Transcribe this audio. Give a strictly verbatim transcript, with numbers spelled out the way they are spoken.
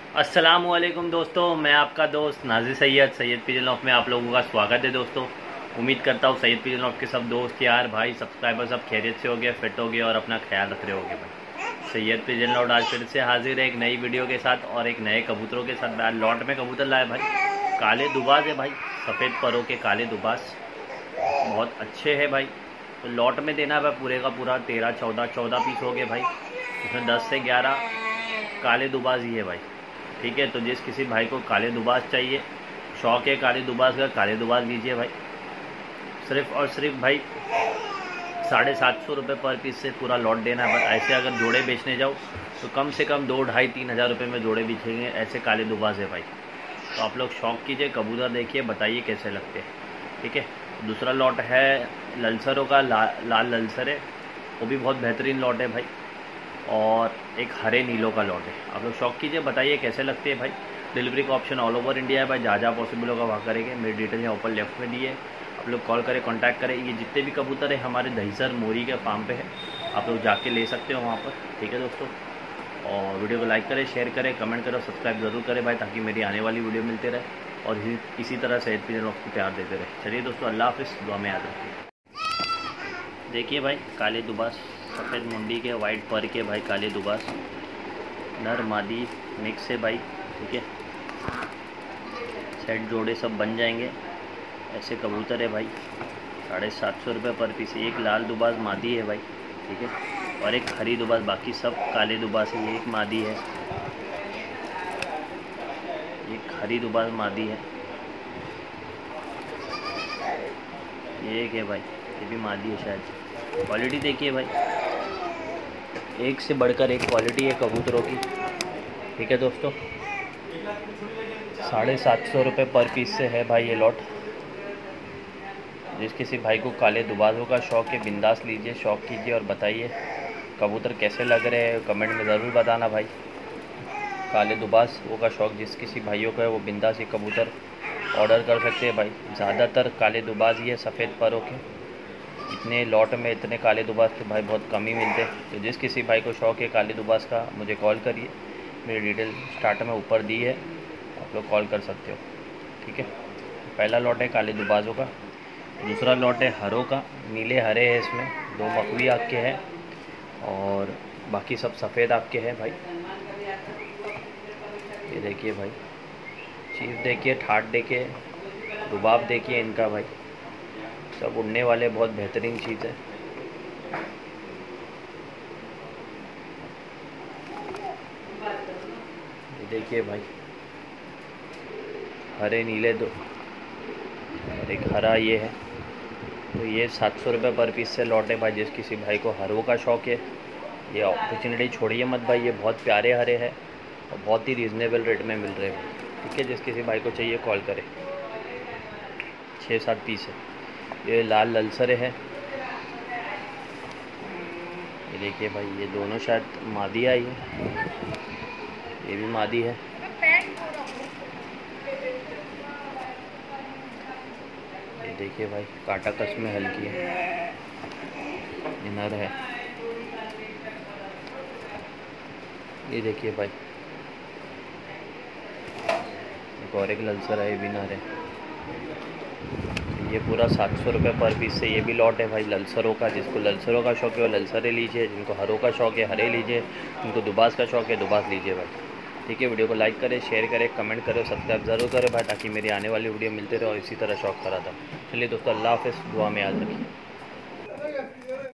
अस्सलामुअलैकुम दोस्तों, मैं आपका दोस्त नाज़िर सैयद सैयद पिजन ऑफ में आप लोगों का स्वागत है। दोस्तों, उम्मीद करता हूँ सैयद पिजन ऑफ के सब दोस्त यार भाई सब्सक्राइबर सब खैरियत से हो गए, फिट हो गए और अपना ख्याल रख रहे होगे भाई। सैयद पिजन लॉट आज फिर से हाजिर है एक नई वीडियो के साथ और एक नए कबूतरों के साथ। आज लॉट में कबूतर लाए भाई, काले दुबास है भाई, सफ़ेद परों के काले दुबास बहुत अच्छे है भाई। तो लॉट में देना है पूरे का पूरा तेरह चौदह चौदह पीस हो गए भाई, इसमें दस से ग्यारह काले दुबास ही है भाई। ठीक है, तो जिस किसी भाई को काले दुबास चाहिए, शौक है काले दुबास का, काले दुबास लीजिए भाई। सिर्फ और सिर्फ भाई साढ़े सात सौ रुपये पर पीस से पूरा लॉट देना है। बस ऐसे अगर जोड़े बेचने जाओ तो कम से कम दो ढाई तीन हज़ार रुपये में जोड़े बेचेंगे, ऐसे काले दुबास है भाई। तो आप लोग शौक कीजिए, कबूतर देखिए, बताइए कैसे लगते हैं। ठीक है, दूसरा लॉट है ललसरों का, ला, लाल ललसर है, वो भी बहुत बेहतरीन लॉट है भाई। और एक हरे नीलों का लॉट है, आप लोग शौक कीजिए, बताइए कैसे लगते हैं भाई। डिलीवरी का ऑप्शन ऑल ओवर इंडिया है भाई, जहाँ जहाँ पॉसिबल होगा वहाँ करेंगे। मेरी डिटेल यहाँ ऊपर लेफ्ट में दी है, आप लोग कॉल करें, कांटेक्ट करें। ये जितने भी कबूतर है हमारे दहीसर मोरी के फार्म पे है, आप लोग जाके ले सकते हो वहाँ पर। ठीक है दोस्तों, और वीडियो को लाइक करें, शेयर करें, कमेंट करें, सब्सक्राइब ज़रूर करें भाई, ताकि मेरी आने वाली वीडियो मिलते रहे और इसी इसी तरह सैयद पिजन ऑफ को प्यार देते रहे। चलिए दोस्तों, अल्लाह हाफिज़, दुआ में याद रखिए। देखिए भाई, काले दुबास सफ़ेद मुंडी के, वाइट पर के भाई, काले दुबास नर मादी मिक्स है भाई। ठीक है, सेट जोड़े सब बन जाएंगे, ऐसे कबूतर है भाई। साढ़े सात सौ रुपये पर पीस। एक लाल दुबास मादी है भाई, ठीक है, और एक हरी दुबास, बाकी सब काले दुबास है। ये एक मादी है, एक हरी दुबास मादी है, ये एक है भाई, ये भी मादी है शायद। क्वालिटी देखिए भाई, एक से बढ़कर एक क्वालिटी है कबूतरों की। ठीक है दोस्तों, साढ़े सात सौ रुपये पर पीस से है भाई ये लॉट। जिस किसी भाई को काले दुबाजों का शौक़ है, बिंदास लीजिए, शौक़ कीजिए और बताइए कबूतर कैसे लग रहे हैं, कमेंट में ज़रूर बताना भाई। काले दुबाजों का शौक़ जिस किसी भाइयों का है वो बिंदास ये कबूतर ऑर्डर कर सकते हैं भाई। ज़्यादातर काले दुबाज ही है सफ़ेद परों के, इतने लॉट में इतने काले दुबास के भाई बहुत कम ही मिलते हैं। तो जिस किसी भाई को शौक़ है काले दुबास का, मुझे कॉल करिए, मेरी डिटेल स्टार्ट में ऊपर दी है, आप लोग कॉल कर सकते हो। ठीक है, पहला लॉट है काले दुबाजों का, दूसरा लॉट है हरों का, नीले हरे है, इसमें दो मकवी आँख के हैं और बाकी सब सफ़ेद आँख के हैं भाई। ये देखिए भाई, चीफ देखिए, ठाट देखिए, रुबाब देखिए इनका भाई, सब उड़ने वाले बहुत बेहतरीन चीज़ है। ये देखिए भाई, हरे नीले दो और एक हरा ये है। तो ये सात सौ रुपये पर पीस से लौटे भाई। जिस किसी भाई को हरों का शौक़ है, ये अपॉर्चुनिटी छोड़िए मत भाई, ये बहुत प्यारे हरे हैं और बहुत ही रीज़नेबल रेट में मिल रहे हैं। ठीक है, जिस किसी भाई को चाहिए कॉल करें, छः सात पीस है। ये लाल ललसरे है, ये देखिए भाई, ये दोनों शायद मादी आई है, ये भी मादी है। ये देखिए भाई, काटा कस में हल्की है, ये नर है। ये देखिए भाई, एक और एक ललसर है, ये भी नर है। ये पूरा सात सौ रुपये पर पीस से ये भी लॉट है भाई ललसरों का। जिसको ललसरों का शौक़ है वो ललसरे लीजिए, जिनको हरों का शौक़ है हरे लीजिए, जिनको दुबास का शौक़ है दुबास लीजिए भाई। ठीक है, वीडियो को लाइक करें, शेयर करें, कमेंट करें, सब्सक्राइब ज़रूर करें भाई, ताकि मेरी आने वाली वीडियो मिलते रहे और इसी तरह शौक़ कराता हूँ। चलिए दोस्तों, अल्लाह हाफ़िज़, दुआ में याद रखिए।